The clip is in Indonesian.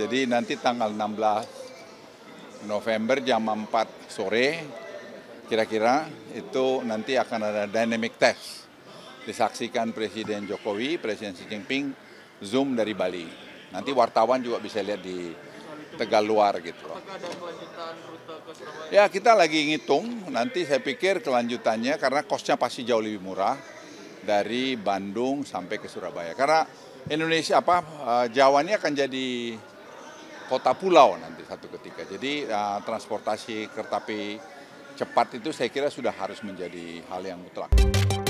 Jadi nanti tanggal 16 November jam 4 sore, kira-kira itu nanti akan ada dynamic test. Disaksikan Presiden Jokowi, Presiden Xi Jinping, Zoom dari Bali. Nanti wartawan juga bisa lihat di Tegaluar gitu loh. Apakah ada kelanjutan rute ke Surabaya? Ya kita lagi ngitung, nanti saya pikir kelanjutannya karena kosnya pasti jauh lebih murah dari Bandung sampai ke Surabaya. Karena Indonesia Jawa ini akan jadi kota pulau nanti satu ketika. Jadi transportasi kereta api cepat itu saya kira sudah harus menjadi hal yang mutlak.